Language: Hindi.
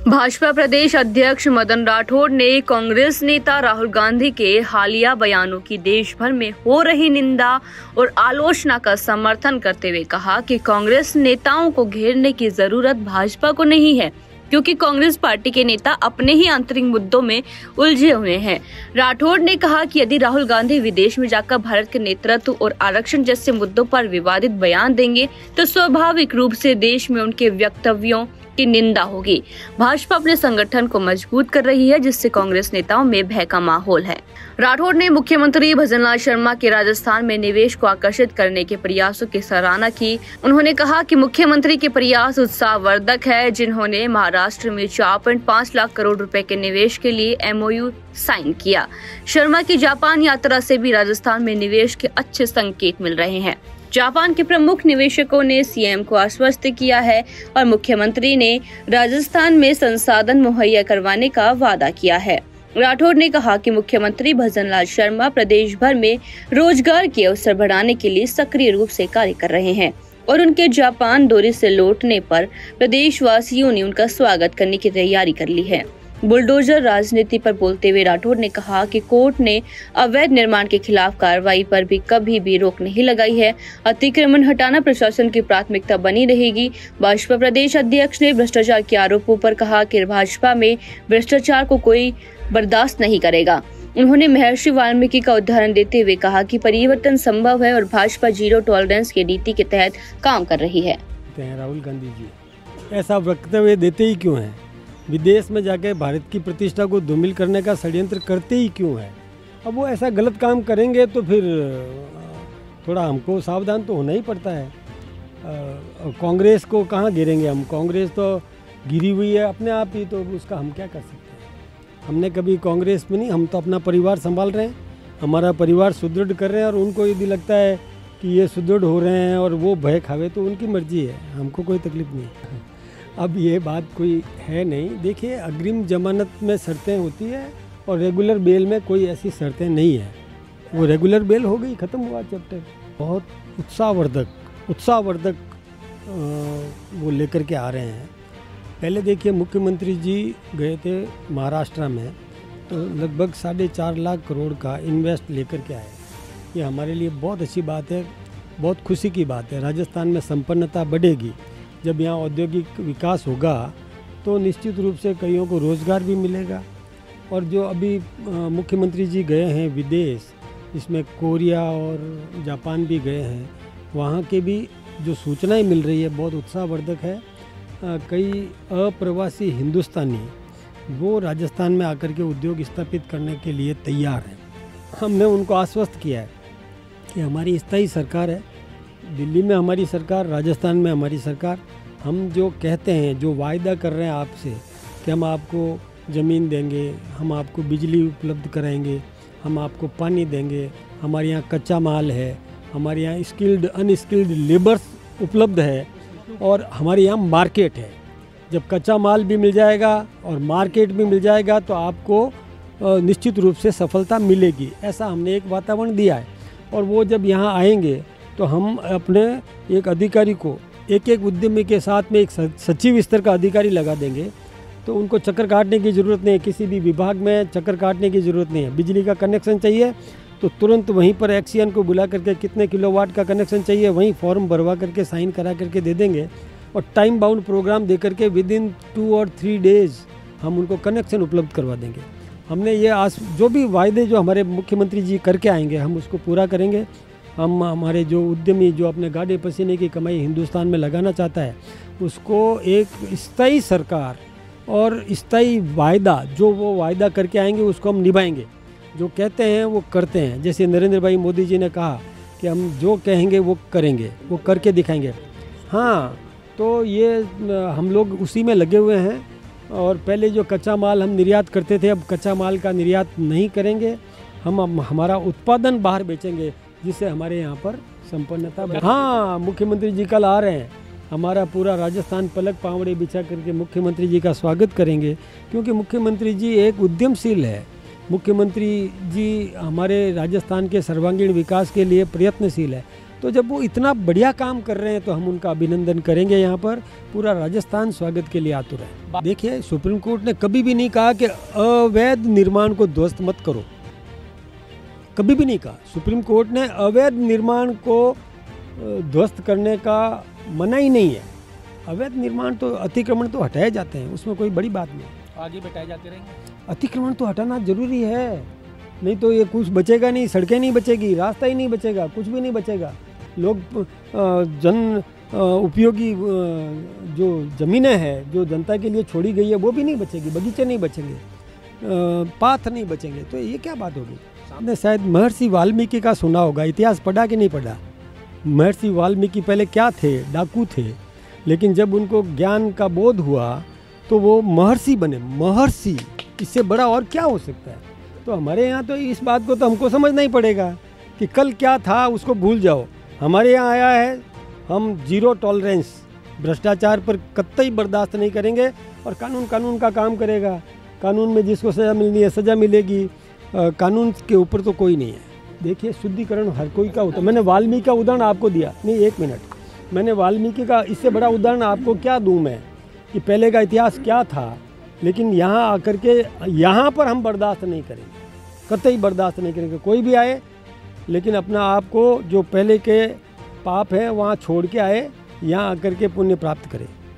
भाजपा प्रदेश अध्यक्ष मदन राठौड़ ने कांग्रेस नेता राहुल गांधी के हालिया बयानों की देश भर में हो रही निंदा और आलोचना का समर्थन करते हुए कहा कि कांग्रेस नेताओं को घेरने की जरूरत भाजपा को नहीं है, क्योंकि कांग्रेस पार्टी के नेता अपने ही आंतरिक मुद्दों में उलझे हुए हैं। राठौड़ ने कहा कि यदि राहुल गांधी विदेश में जाकर भारत के नेतृत्व और आरक्षण जैसे मुद्दों पर विवादित बयान देंगे तो स्वाभाविक रूप से देश में उनके वक्तव्यों की निंदा होगी। भाजपा अपने संगठन को मजबूत कर रही है, जिससे कांग्रेस नेताओं में भय का माहौल है। राठौड़ ने मुख्यमंत्री भजनलाल शर्मा के राजस्थान में निवेश को आकर्षित करने के प्रयासों की सराहना की। उन्होंने कहा कि मुख्यमंत्री के प्रयास उत्साहवर्धक है, जिन्होंने महाराष्ट्र में 4.5 लाख करोड़ रुपए के निवेश के लिए MOU साइन किया। शर्मा की जापान यात्रा से भी राजस्थान में निवेश के अच्छे संकेत मिल रहे हैं। जापान के प्रमुख निवेशकों ने CM को आश्वस्त किया है और मुख्यमंत्री ने राजस्थान में संसाधन मुहैया करवाने का वादा किया है। राठौड़ ने कहा कि मुख्यमंत्री भजनलाल शर्मा प्रदेश भर में रोजगार के अवसर बढ़ाने के लिए सक्रिय रूप से कार्य कर रहे हैं और उनके जापान दौरे से लौटने पर प्रदेशवासियों ने उनका स्वागत करने की तैयारी कर ली है। बुलडोजर राजनीति पर बोलते हुए राठौड़ ने कहा कि कोर्ट ने अवैध निर्माण के खिलाफ कार्रवाई पर भी कभी भी रोक नहीं लगाई है। अतिक्रमण हटाना प्रशासन की प्राथमिकता बनी रहेगी। भाजपा प्रदेश अध्यक्ष ने भ्रष्टाचार के आरोपों पर कहा कि भाजपा में भ्रष्टाचार को कोई बर्दाश्त नहीं करेगा। उन्होंने महर्षि वाल्मीकि का उदाहरण देते हुए कहा कि परिवर्तन संभव है और भाजपा जीरो टॉलरेंस की नीति के तहत काम कर रही है। राहुल गांधी जी ऐसा वक्तव्य देते ही क्यों हैं? विदेश में जाकर भारत की प्रतिष्ठा को धूमिल करने का षड्यंत्र करते ही क्यों है? अब वो ऐसा गलत काम करेंगे तो फिर थोड़ा हमको सावधान तो होना ही पड़ता है। कांग्रेस को कहाँ गिरेंगे हम? कांग्रेस तो गिरी हुई है अपने आप ही, तो उसका हम क्या कर सकते हैं? हमने कभी कांग्रेस में नहीं, हम तो अपना परिवार संभाल रहे हैं, हमारा परिवार सुदृढ़ कर रहे हैं और उनको यदि लगता है कि ये सुदृढ़ हो रहे हैं और वो भय खावे तो उनकी मर्जी है, हमको कोई तकलीफ नहीं है। अब ये बात कोई है नहीं। देखिए, अग्रिम जमानत में शर्तें होती है और रेगुलर बेल में कोई ऐसी शर्तें नहीं है। वो रेगुलर बेल हो गई, ख़त्म हुआ चैप्टर। बहुत उत्साहवर्धक वो लेकर के आ रहे हैं। पहले देखिए, मुख्यमंत्री जी गए थे महाराष्ट्र में, तो लगभग 4.5 लाख करोड़ का इन्वेस्ट लेकर के आए। ये हमारे लिए बहुत अच्छी बात है, बहुत खुशी की बात है। राजस्थान में संपन्नता बढ़ेगी। जब यहाँ औद्योगिक विकास होगा तो निश्चित रूप से कईयों को रोज़गार भी मिलेगा। और जो अभी मुख्यमंत्री जी गए हैं विदेश, इसमें कोरिया और जापान भी गए हैं, वहाँ के भी जो सूचनाएं मिल रही है बहुत उत्साहवर्धक है। कई अप्रवासी हिंदुस्तानी वो राजस्थान में आकर के उद्योग स्थापित करने के लिए तैयार हैं। हमने उनको आश्वस्त किया है कि हमारी स्थायी सरकार है, दिल्ली में हमारी सरकार, राजस्थान में हमारी सरकार। हम जो कहते हैं, जो वायदा कर रहे हैं आपसे कि हम आपको ज़मीन देंगे, हम आपको बिजली उपलब्ध कराएंगे, हम आपको पानी देंगे, हमारे यहाँ कच्चा माल है, हमारे यहाँ स्किल्ड अनस्किल्ड लेबर्स उपलब्ध है और हमारे यहाँ मार्केट है। जब कच्चा माल भी मिल जाएगा और मार्केट भी मिल जाएगा तो आपको निश्चित रूप से सफलता मिलेगी। ऐसा हमने एक वातावरण दिया है। और वो जब यहाँ आएंगे तो हम अपने एक अधिकारी को, एक उद्यमी के साथ में एक सचिव स्तर का अधिकारी लगा देंगे, तो उनको चक्कर काटने की ज़रूरत नहीं है। किसी भी विभाग में चक्कर काटने की ज़रूरत नहीं है। बिजली का कनेक्शन चाहिए तो तुरंत वहीं पर एक्सियन को बुला करके कितने किलोवाट का कनेक्शन चाहिए वहीं फॉर्म भरवा करके साइन करा करके दे देंगे और टाइम बाउंड प्रोग्राम दे करके विदिन 2 और 3 डेज़ हम उनको कनेक्शन उपलब्ध करवा देंगे। हमने ये जो भी वायदे जो हमारे मुख्यमंत्री जी करके आएंगे हम उसको पूरा करेंगे। हम हमारे जो उद्यमी जो अपने गाढ़े पसीने की कमाई हिंदुस्तान में लगाना चाहता है उसको एक स्थायी सरकार और स्थायी वायदा, जो वो वायदा करके आएंगे उसको हम निभाएंगे। जो कहते हैं वो करते हैं। जैसे नरेंद्र भाई मोदी जी ने कहा कि हम जो कहेंगे वो करेंगे, वो करके दिखाएंगे। हाँ, तो ये हम लोग उसी में लगे हुए हैं। और पहले जो कच्चा माल हम निर्यात करते थे, अब कच्चा माल का निर्यात नहीं करेंगे। हम हमारा उत्पादन बाहर बेचेंगे, जिससे हमारे यहाँ पर संपन्नता। हाँ, मुख्यमंत्री जी कल आ रहे हैं। हमारा पूरा राजस्थान पलक पावड़े बिछा करके मुख्यमंत्री जी का स्वागत करेंगे, क्योंकि मुख्यमंत्री जी एक उद्यमशील है। मुख्यमंत्री जी हमारे राजस्थान के सर्वांगीण विकास के लिए प्रयत्नशील है। तो जब वो इतना बढ़िया काम कर रहे हैं तो हम उनका अभिनंदन करेंगे। यहाँ पर पूरा राजस्थान स्वागत के लिए आतुर है। देखिए, सुप्रीम कोर्ट ने कभी भी नहीं कहा कि अवैध निर्माण को ध्वस्त मत करो, कभी भी नहीं कहा। सुप्रीम कोर्ट ने अवैध निर्माण को ध्वस्त करने का मना ही नहीं है। अवैध निर्माण तो, अतिक्रमण तो हटाए जाते हैं, उसमें कोई बड़ी बात नहीं, आगे हटाए जाते रहेंगे। अतिक्रमण तो हटाना जरूरी है, नहीं तो ये कुछ बचेगा नहीं, सड़कें नहीं बचेगी, रास्ता ही नहीं बचेगा, कुछ भी नहीं बचेगा। लोग जन उपयोगी जो ज़मीनें हैं जो जनता के लिए छोड़ी गई है वो भी नहीं बचेगी, बगीचे नहीं बचेंगे, पाथ नहीं बचेंगे, तो ये क्या बात होगी। आपने शायद महर्षि वाल्मीकि का सुना होगा, इतिहास पढ़ा कि नहीं पढ़ा। महर्षि वाल्मीकि पहले क्या थे, डाकू थे, लेकिन जब उनको ज्ञान का बोध हुआ तो वो महर्षि बने। महर्षि, इससे बड़ा और क्या हो सकता है। तो हमारे यहाँ तो इस बात को तो हमको समझना ही पड़ेगा कि कल क्या था उसको भूल जाओ। हमारे यहाँ आया है, हम जीरो टॉलरेंस, भ्रष्टाचार पर कतई बर्दाश्त नहीं करेंगे और कानून का काम करेगा। कानून में जिसको सज़ा मिलनी है सज़ा मिलेगी, कानून के ऊपर तो कोई नहीं है। देखिए, शुद्धिकरण हर कोई का होता है। मैंने वाल्मीकि का उदाहरण आपको दिया, नहीं एक मिनट, मैंने वाल्मीकि का इससे बड़ा उदाहरण आपको क्या दूँ मैं, कि पहले का इतिहास क्या था। लेकिन यहाँ आकर के यहाँ पर हम बर्दाश्त नहीं करेंगे, कतई बर्दाश्त नहीं करेंगे। कोई भी आए, लेकिन अपना आप को जो पहले के पाप है वहाँ छोड़ के आए, यहाँ आकर के पुण्य प्राप्त करें।